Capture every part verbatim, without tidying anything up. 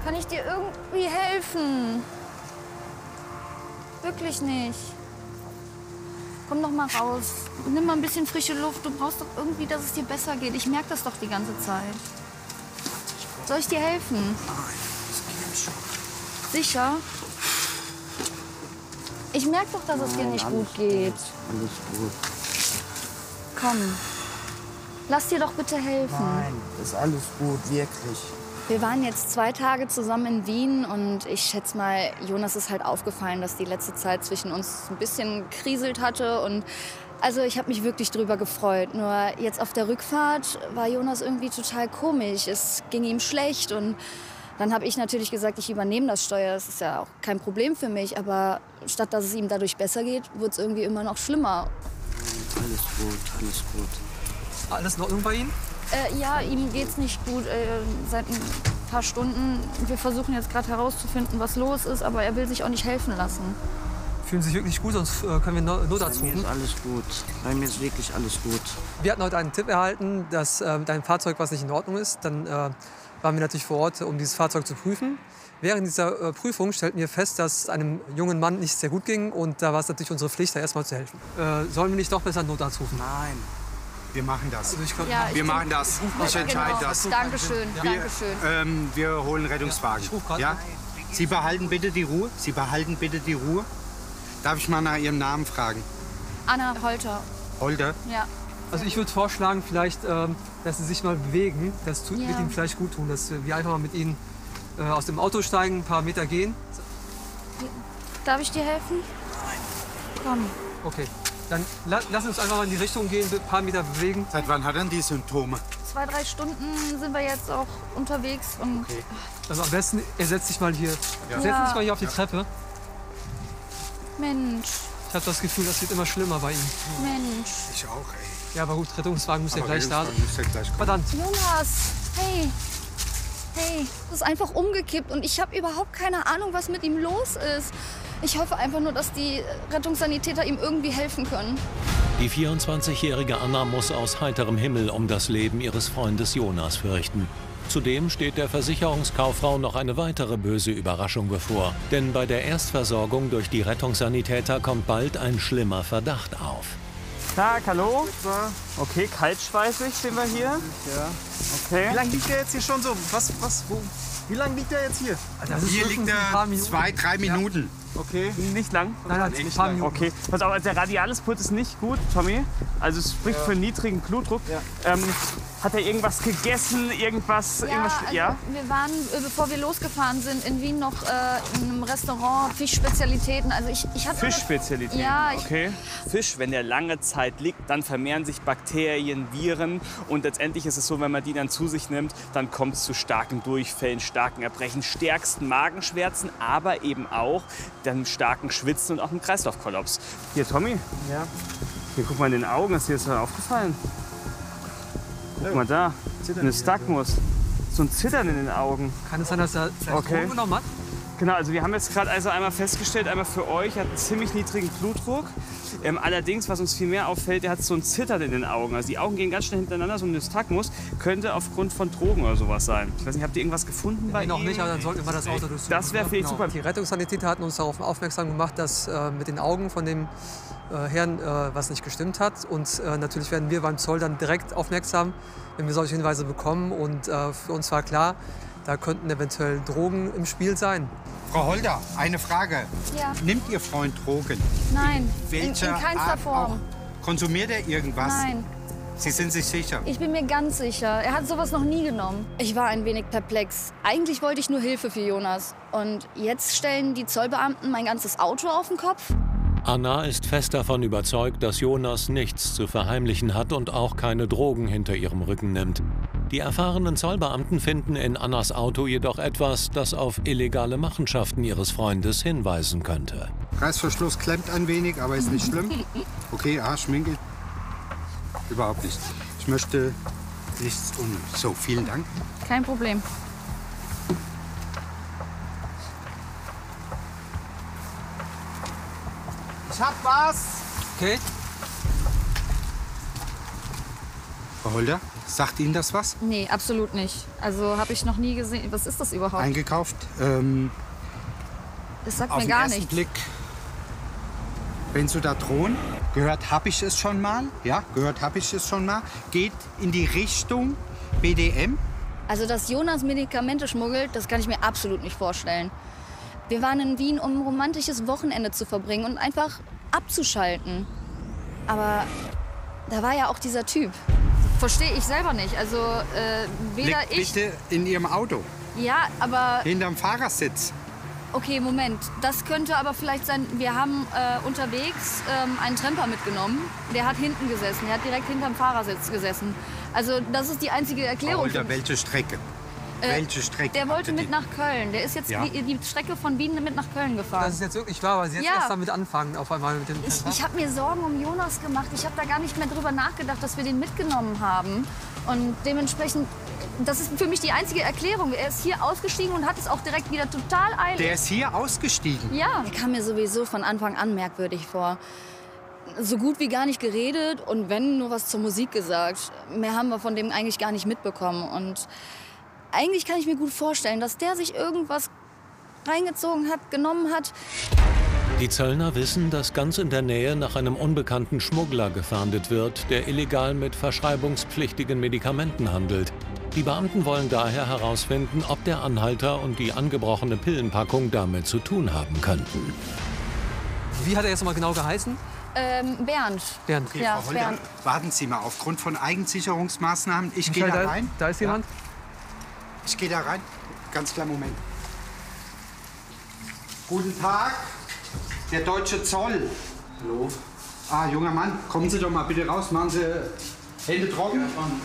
Kann ich dir irgendwie helfen? Wirklich nicht. Komm doch mal raus. Nimm mal ein bisschen frische Luft. Du brauchst doch irgendwie, dass es dir besser geht. Ich merke das doch die ganze Zeit. Soll ich dir helfen? Nein, das geht schon. Sicher? Ich merke doch, dass es dir nicht gut geht. Alles gut. Komm. Lass dir doch bitte helfen. Nein, ist alles gut, wirklich. Wir waren jetzt zwei Tage zusammen in Wien und ich schätze mal, Jonas ist halt aufgefallen, dass die letzte Zeit zwischen uns ein bisschen kriselt hatte. Und also ich habe mich wirklich drüber gefreut. Nur jetzt auf der Rückfahrt war Jonas irgendwie total komisch. Es ging ihm schlecht und dann habe ich natürlich gesagt, ich übernehme das Steuer. Das ist ja auch kein Problem für mich. Aber statt dass es ihm dadurch besser geht, wird es irgendwie immer noch schlimmer. Alles gut, alles gut. Alles in Ordnung bei Ihnen? Äh, ja, ihm geht's nicht gut äh, seit ein paar Stunden. Wir versuchen jetzt gerade herauszufinden, was los ist, aber er will sich auch nicht helfen lassen. Fühlen Sie sich wirklich gut, sonst äh, können wir No- Notarzt Bei mir rufen. ist alles gut. Bei mir ist wirklich alles gut. Wir hatten heute einen Tipp erhalten, dass äh, mit einem Fahrzeug was nicht in Ordnung ist. Dann äh, waren wir natürlich vor Ort, um dieses Fahrzeug zu prüfen. Während dieser äh, Prüfung stellten wir fest, dass es einem jungen Mann nicht sehr gut ging. Und da war es natürlich unsere Pflicht, da erst mal zu helfen. Äh, sollen wir nicht doch besser einen Notarzt rufen? Nein, wir machen das. Also ich glaub, Ja, ich Wir bin- machen das. Ich entscheide genau. das. Dankeschön, Wir, Dankeschön. ähm, wir holen Rettungswagen. Ich ruf grad Ja? an. Sie behalten bitte die Ruhe. Sie behalten bitte die Ruhe. Darf ich mal nach Ihrem Namen fragen? Anna Holter, Holder? ja. Also ich würde vorschlagen, vielleicht, ähm, dass Sie sich mal bewegen. Das tut, Ja. wird Ihnen vielleicht gut tun, dass wir einfach mal mit Ihnen äh, aus dem Auto steigen, ein paar Meter gehen. Darf ich dir helfen? Nein. Komm. Okay, dann la lass uns einfach mal in die Richtung gehen, ein paar Meter bewegen. Seit wann hat er die Symptome? Zwei, drei Stunden sind wir jetzt auch unterwegs. Und Okay. Also am besten, er setzt sich mal hier, Ja. setzt Ja. sich mal hier auf die Treppe. Mensch, Ich habe das Gefühl, das wird immer schlimmer bei ihm. Mensch. Ich auch, ey. Ja, aber gut, Rettungswagen muss ja Aber gleich da sein. Rettungswagen muss ja gleich kommen. Verdammt. Jonas, hey. Hey, das ist einfach umgekippt und ich habe überhaupt keine Ahnung, was mit ihm los ist. Ich hoffe einfach nur, dass die Rettungssanitäter ihm irgendwie helfen können. Die vierundzwanzigjährige Anna muss aus heiterem Himmel um das Leben ihres Freundes Jonas fürchten. Zudem steht der Versicherungskauffrau noch eine weitere böse Überraschung bevor. Denn bei der Erstversorgung durch die Rettungssanitäter kommt bald ein schlimmer Verdacht auf. Tag, hallo? Okay, kaltschweißig stehen wir hier. Ja. Okay. Wie lange liegt der jetzt hier schon so? Was, was, wo? Wie lange liegt der jetzt hier? Das ist Hier höchstens liegt ein paar er Minuten. zwei, drei Minuten. Okay, nicht lang. Nein, nein, ein paar Minuten. Okay, pass auf, also der Radialuspuls ist nicht gut, Tommy. Also es spricht für niedrigen Blutdruck. Ja. Ähm, hat er irgendwas gegessen, irgendwas? Ja, irgendwas also ja? wir waren, äh, bevor wir losgefahren sind, in Wien noch äh, in einem Restaurant, Fischspezialitäten. Also ich, ich hatte Fischspezialität. Ja, ich- okay. Fisch, wenn der lange Zeit liegt, dann vermehren sich Bakterien, Viren und letztendlich ist es so, wenn man die dann zu sich nimmt, dann kommt es zu starken Durchfällen, starken Erbrechen, stärksten Magenschmerzen, aber eben auch dann starken Schwitzen und auch einem Kreislaufkollaps. Hier, Tommy. Ja. Hier, guck mal in den Augen, ist dir das aufgefallen? Guck mal da, ein Nystagmus. So ein Zittern in den Augen. Kann es sein, dass er vielleicht Okay. Drogen genommen hat? Genau, also wir haben jetzt gerade also einmal festgestellt, einmal für euch, er hat einen ziemlich niedrigen Blutdruck. Ähm, allerdings, was uns viel mehr auffällt, er hat so ein Zittern in den Augen. Also die Augen gehen ganz schnell hintereinander, so ein Nystagmus könnte aufgrund von Drogen oder sowas sein. Ich weiß nicht, habt ihr irgendwas gefunden bei Nee, noch ihm? nicht, aber dann sollten wir mal das Auto durchsuchen. Das wäre vielleicht super. Die Rettungssanitäter hatten uns darauf aufmerksam gemacht, dass äh, mit den Augen von dem äh, Herrn äh, was nicht gestimmt hat. Und äh, natürlich werden wir beim Zoll dann direkt aufmerksam, wenn wir solche Hinweise bekommen. Und äh, für uns war klar, da könnten eventuell Drogen im Spiel sein. Frau Holder, eine Frage. Ja. Nimmt Ihr Freund Drogen? Nein, in, in Welcher keinster Art Form. auch? Konsumiert er irgendwas? Nein, Sie sind sich sicher? ich bin mir ganz sicher. Er hat sowas noch nie genommen. Ich war ein wenig perplex. Eigentlich wollte ich nur Hilfe für Jonas. Und jetzt stellen die Zollbeamten mein ganzes Auto auf den Kopf? Anna ist fest davon überzeugt, dass Jonas nichts zu verheimlichen hat und auch keine Drogen hinter ihrem Rücken nimmt. Die erfahrenen Zollbeamten finden in Annas Auto jedoch etwas, das auf illegale Machenschaften ihres Freundes hinweisen könnte. Reißverschluss klemmt ein wenig, aber ist nicht schlimm. Okay, ah, Schminke. Überhaupt nicht. Ich möchte nichts um. So, vielen Dank. Kein Problem. Ich hab was. Okay? Frau Holder, sagt Ihnen das was? Nee, absolut nicht. Also habe ich noch nie gesehen. Was ist das überhaupt? Eingekauft. Ähm, Das sagt auf mir den gar ersten nichts. Blick Benzodazon. Gehört habe ich es schon mal. Ja, gehört habe ich es schon mal. Geht in die Richtung B D M. Also, dass Jonas Medikamente schmuggelt, das kann ich mir absolut nicht vorstellen. Wir waren in Wien, um ein romantisches Wochenende zu verbringen und einfach abzuschalten. Aber da war ja auch dieser Typ. Verstehe ich selber nicht. Also, äh, weder Liegt ich... bitte in Ihrem Auto. Ja, aber... Hinterm Fahrersitz. Okay, Moment. Das könnte aber vielleicht sein, wir haben äh, unterwegs ähm, einen Tramper mitgenommen. Der hat hinten gesessen, der hat direkt hinterm Fahrersitz gesessen. Also das ist die einzige Frau Erklärung. Holder, für- welche Strecke? Äh, welche Strecke? Der wollte habt ihr mit die? nach Köln. Der ist jetzt Ja. die, die Strecke von Wien mit nach Köln gefahren. Das ist jetzt wirklich wahr, weil Sie jetzt Ja. erst damit anfangen, auf einmal mit dem Ich, ich habe mir Sorgen um Jonas gemacht. Ich habe da gar nicht mehr drüber nachgedacht, dass wir den mitgenommen haben. Und dementsprechend, das ist für mich die einzige Erklärung. Er ist hier ausgestiegen und hat es auch direkt wieder total eilig. Der ist hier ausgestiegen. Ja. Er kam mir sowieso von Anfang an merkwürdig vor. So gut wie gar nicht geredet und wenn, nur was zur Musik gesagt. Mehr haben wir von dem eigentlich gar nicht mitbekommen. Und eigentlich kann ich mir gut vorstellen, dass der sich irgendwas reingezogen hat, genommen hat. Die Zöllner wissen, dass ganz in der Nähe nach einem unbekannten Schmuggler gefahndet wird, der illegal mit verschreibungspflichtigen Medikamenten handelt. Die Beamten wollen daher herausfinden, ob der Anhalter und die angebrochene Pillenpackung damit zu tun haben könnten. Wie hat er jetzt noch mal genau geheißen? Ähm, Bernd. Bernd. Okay, Ja, Frau Holder, Bernd. warten Sie mal. Aufgrund von Eigensicherungsmaßnahmen, ich gehe Michael, da rein. Da ist jemand. Ich gehe da rein. Ganz kleinen Moment. Guten Tag, der deutsche Zoll. Hallo? Ah, junger Mann, kommen Sie doch mal bitte raus. Machen Sie Hände trocken.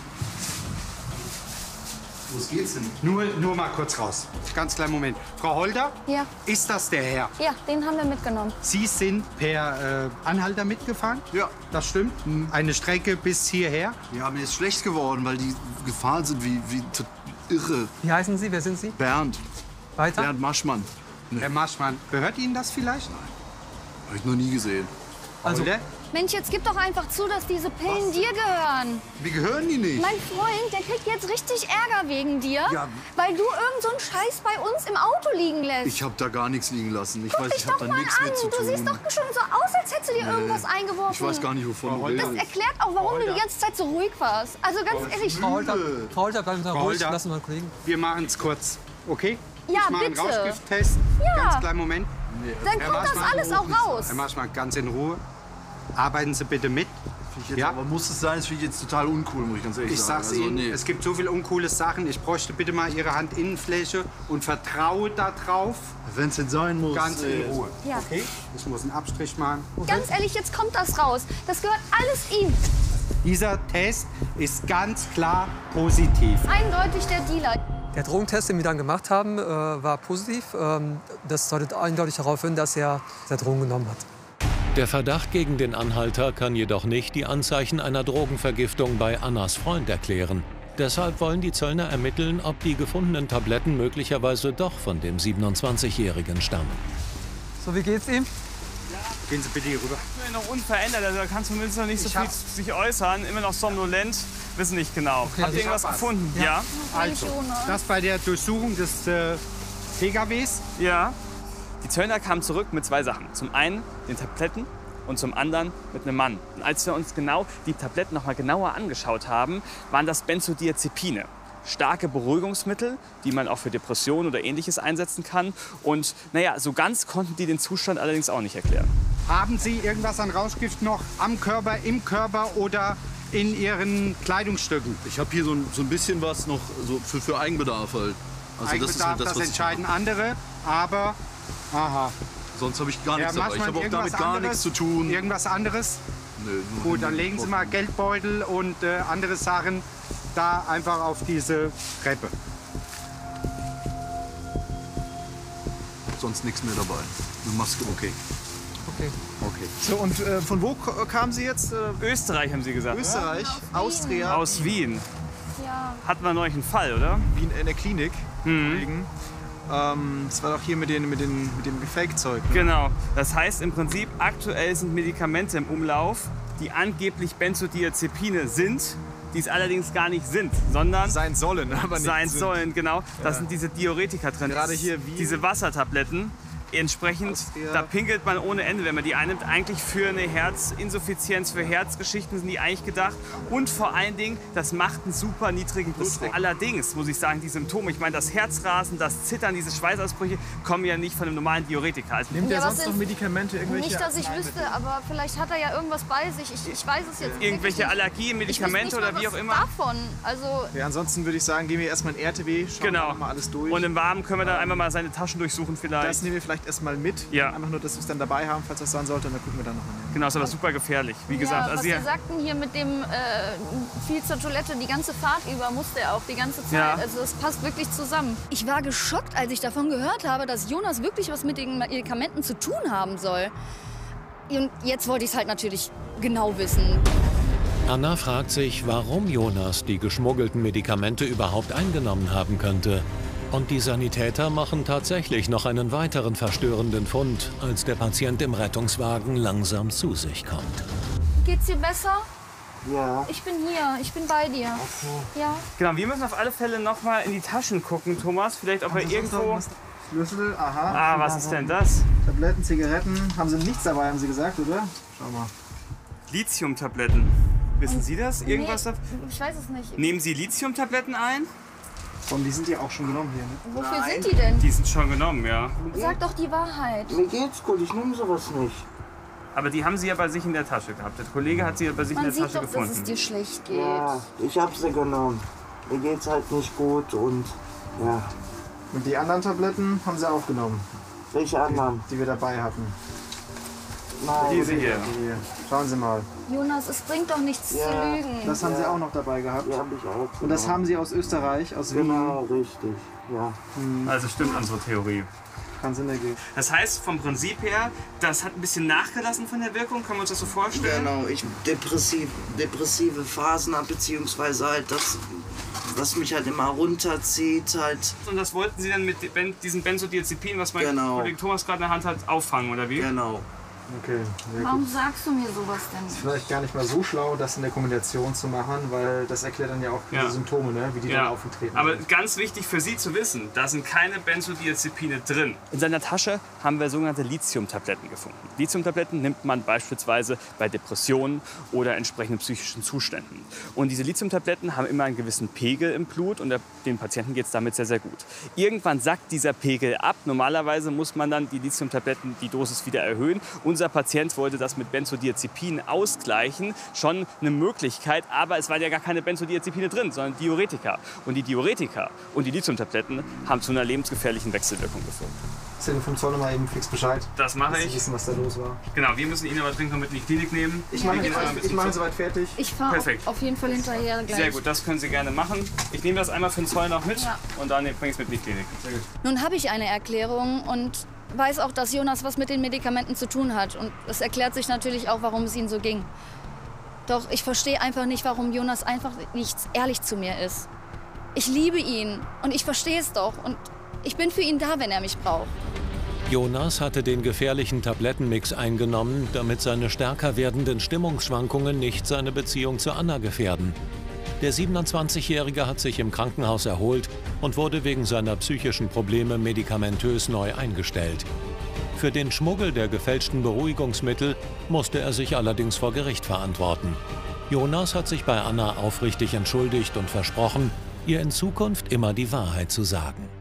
Wo geht's denn? Nur, nur mal kurz raus. Ganz kleinen Moment. Frau Holder, Ja. ist das der Herr? Ja, den haben wir mitgenommen. Sie sind per äh, Anhalter mitgefahren? Ja. Das stimmt. Eine Strecke bis hierher. Ja, mir ist schlecht geworden, weil die gefahren sind wie, wie t- irre. Wie heißen Sie? Wer sind Sie? Bernd, Weiter? Bernd Maschmann. Herr Marschmann, gehört Ihnen das vielleicht? Habe ich noch nie gesehen. Also- Holder? Mensch, jetzt gib doch einfach zu, dass diese Pillen dir gehören. Wie gehören die nicht? Mein Freund, der kriegt jetzt richtig Ärger wegen dir, Ja. weil du irgend so einen Scheiß bei uns im Auto liegen lässt. Ich habe da gar nichts liegen lassen. Ich Guck weiß, dich ich habe doch da mal nichts an. mit zu Du tun. siehst doch schon so aus, als hättest du dir irgendwas eingeworfen. Ich weiß gar nicht, wovon du Holder. Das redest. erklärt auch, warum du die ganze Zeit so ruhig warst. Also ganz ehrlich. Frau Holter, Frau Holter, bleiben Sie Frau ruhig. Holter. Lassen Sie mal einen Kollegen. Wir machen es kurz. Okay? Ja, ich mache einen bitte. Rauschgifttest. Ja. Ganz kleinen Moment. Dann Herr kommt das Marschmann, alles auch raus. Herr Marschmann, ganz in Ruhe. Arbeiten Sie bitte mit. Finde ich jetzt, Ja. Aber muss es sein? Das finde ich jetzt total uncool, muss ich ganz ehrlich Ich sagen. sag's Also, Ihnen, nee. es gibt so viele uncoole Sachen. Ich bräuchte bitte mal Ihre Handinnenfläche und vertraue darauf. Wenn es denn sein muss. Ganz in äh, Ruhe. Ja. Okay? Ich muss einen Abstrich machen. Ganz ehrlich, jetzt kommt das raus. Das gehört alles ihm. Dieser Test ist ganz klar positiv. Eindeutig der Dealer. Der Drogentest, den wir dann gemacht haben, äh, war positiv. Ähm, das deutet eindeutig darauf hin, dass er der Drogen genommen hat. Der Verdacht gegen den Anhalter kann jedoch nicht die Anzeichen einer Drogenvergiftung bei Annas Freund erklären. Deshalb wollen die Zöllner ermitteln, ob die gefundenen Tabletten möglicherweise doch von dem siebenundzwanzigjährigen stammen. So, wie geht's ihm? Gehen Sie bitte hier rüber. Noch unverändert, also er kann zumindest noch nicht so Ich viel hab's. sich äußern. Immer noch somnolent, wissen nicht genau. Habt also ihr ich irgendwas hab was. gefunden? Ja. Also, Jonas. das bei der Durchsuchung des äh, P K Ws. Ja. Die Zöllner kamen zurück mit zwei Sachen. Zum einen den Tabletten und zum anderen mit einem Mann. Und als wir uns genau die Tabletten noch mal genauer angeschaut haben, waren das Benzodiazepine. Starke Beruhigungsmittel, die man auch für Depressionen oder Ähnliches einsetzen kann. Und naja, so ganz konnten die den Zustand allerdings auch nicht erklären. Haben Sie irgendwas an Rauschgift noch am Körper, im Körper oder in Ihren Kleidungsstücken? Ich habe hier so ein, so ein bisschen was noch so für, für Eigenbedarf halt. Also Eigenbedarf, das ist halt das, das was ich, entscheiden andere, aber aha. sonst habe ich gar nichts Ja, dabei. Ich manchmal habe auch damit irgendwas gar anderes? nichts zu tun. Irgendwas anderes? Nö, nur Gut, Handy. dann legen Sie mal Geldbeutel und äh, andere Sachen da einfach auf diese Treppe. Sonst nichts mehr dabei. Eine Maske, okay. Okay. Okay. So, und äh, von wo k- kamen Sie jetzt? Äh, Österreich haben sie gesagt. Österreich, Austria, Aus Wien. Ja. Hatten wir neulich einen Fall, oder? Wien in der Klinik. Mhm. Kollegen. Ähm, das war doch hier mit, den, mit, den, mit dem Fake-Zeug. Ne? Genau. Das heißt im Prinzip, aktuell sind Medikamente im Umlauf, die angeblich Benzodiazepine sind, die es allerdings gar nicht sind, sondern Sein sollen, aber nicht sein sind. sollen, genau. Da Ja. sind diese Diuretika drin. Gerade hier wie- Diese Wassertabletten. Entsprechend, Aus der- da pinkelt man ohne Ende, wenn man die einnimmt. Eigentlich für eine Herzinsuffizienz, für Herzgeschichten sind die eigentlich gedacht. Und vor allen Dingen, das macht einen super niedrigen Blutdruck. Allerdings muss ich sagen, die Symptome, ich meine, das Herzrasen, das Zittern, diese Schweißausbrüche, kommen ja nicht von einem normalen Diuretika. Also Nimmt Ja, er was sonst sind- noch Medikamente, irgendwelche Nicht, dass ich Arzneimittel? wüsste, aber vielleicht hat er ja irgendwas bei sich. Ich, ich weiß es jetzt wirklich irgendwelche nicht. Allergien, Ich wüsste Medikamente nicht oder mal wie was auch immer. davon. Also, Ja, ansonsten würde ich sagen, gehen wir erstmal in R T W, schauen Genau. wir mal alles durch. Und im Warmen können wir dann einmal mal seine Taschen durchsuchen vielleicht. das nehmen wir vielleicht erstmal mit. Ja. Einfach nur, dass wir es dann dabei haben, falls das sein sollte. Und dann gucken wir dann nochmal. Genau, ist aber super gefährlich. Wie gesagt, ja, also was hier, Sie sagten hier mit dem äh, viel zur Toilette, die ganze Fahrt über musste er auch die ganze Zeit. Ja. Also es passt wirklich zusammen. Ich war geschockt, als ich davon gehört habe, dass Jonas wirklich was mit den Medikamenten zu tun haben soll. Und jetzt wollte ich es halt natürlich genau wissen. Anna fragt sich, warum Jonas die geschmuggelten Medikamente überhaupt eingenommen haben könnte. Und die Sanitäter machen tatsächlich noch einen weiteren verstörenden Fund, als der Patient im Rettungswagen langsam zu sich kommt. Geht's dir besser? Ja. Ich bin hier, ich bin bei dir. Ja. genau, wir müssen auf alle Fälle noch mal in die Taschen gucken, Thomas. Vielleicht, ob wir irgendwo... Schlüssel, aha. Ah, was ist denn das? Tabletten, Zigaretten. Haben Sie nichts dabei, haben Sie gesagt, oder? Schau mal. Lithiumtabletten. Wissen Sie das? Irgendwas? Nee, da- ich weiß es nicht. Nehmen Sie Lithiumtabletten ein? Und die sind ja auch schon genommen hier, ne? Wofür sind die denn? Die sind schon genommen, ja. Sag doch die Wahrheit. Mir geht's gut, ich nehme sowas nicht. Aber die haben Sie ja bei sich in der Tasche gehabt. Der Kollege hat sie ja bei sich in Man der sieht Tasche doch, dass gefunden. es dir schlecht geht. Ja, ich hab sie genommen. Mir geht's halt nicht gut und ja. Und die anderen Tabletten haben Sie auch genommen, Welche anderen? die wir dabei hatten. Nein. Diese hier. Die hier. Schauen Sie mal. Jonas, es bringt doch nichts Ja, zu lügen. Das haben Sie auch noch dabei gehabt. Die habe ich auch. Und das genommen. haben Sie aus Österreich, aus Wien. Genau, richtig. Ja. Also stimmt unsere Theorie. Kann Sinn ergeben. Das heißt, vom Prinzip her, das hat ein bisschen nachgelassen von der Wirkung. Können wir uns das so vorstellen? Genau, ich depressiv, depressive Phasen habe, beziehungsweise halt das, was mich halt immer runterzieht, halt. Und das wollten Sie dann mit Ben- diesem Benzodiazepin, was mein Genau. Kollege Thomas gerade in der Hand hat, auffangen, oder wie? Genau. Okay, sehr gut. Warum sagst du mir sowas denn? Vielleicht gar nicht mal so schlau, das in der Kombination zu machen, weil das erklärt dann ja auch Ja. die Symptome, ne? Wie die dann Ja, aufgetreten aber sind. ganz wichtig für Sie zu wissen, da sind keine Benzodiazepine drin. In seiner Tasche haben wir sogenannte Lithiumtabletten gefunden. Lithiumtabletten nimmt man beispielsweise bei Depressionen oder entsprechenden psychischen Zuständen. Und diese Lithiumtabletten haben immer einen gewissen Pegel im Blut und der, den Patienten geht es damit sehr, sehr gut. Irgendwann sackt dieser Pegel ab. Normalerweise muss man dann die Lithiumtabletten, die Dosis wieder erhöhen. Unser Patient wollte das mit Benzodiazepinen ausgleichen. Schon eine Möglichkeit, aber es waren ja gar keine Benzodiazepine drin, sondern Diuretika. Und die Diuretika und die Lithiumtabletten haben zu einer lebensgefährlichen Wechselwirkung geführt. Erzähl vom Zoll mal eben fix Bescheid. Das mache dass Sie ich. wissen, was da los war. Genau, wir müssen ihn aber dringend noch mit in die Klinik nehmen. Ich Wir mache gehen einmal ein ich bisschen mache zu- soweit fertig. Ich fahre Perfekt. auf jeden Fall hinterher gleich. Sehr gut, das können Sie gerne machen. Ich nehme das einmal für den Zoll noch mit Ja. und dann bringe ich es mit in die Klinik. Sehr gut. Nun habe ich eine Erklärung und weiß auch, dass Jonas was mit den Medikamenten zu tun hat. Und es erklärt sich natürlich auch, warum es ihm so ging. Doch ich verstehe einfach nicht, warum Jonas einfach nicht ehrlich zu mir ist. Ich liebe ihn und ich verstehe es doch. Und ich bin für ihn da, wenn er mich braucht. Jonas hatte den gefährlichen Tablettenmix eingenommen, damit seine stärker werdenden Stimmungsschwankungen nicht seine Beziehung zu Anna gefährden. Der siebenundzwanzigjährige hat sich im Krankenhaus erholt und wurde wegen seiner psychischen Probleme medikamentös neu eingestellt. Für den Schmuggel der gefälschten Beruhigungsmittel musste er sich allerdings vor Gericht verantworten. Jonas hat sich bei Anna aufrichtig entschuldigt und versprochen, ihr in Zukunft immer die Wahrheit zu sagen.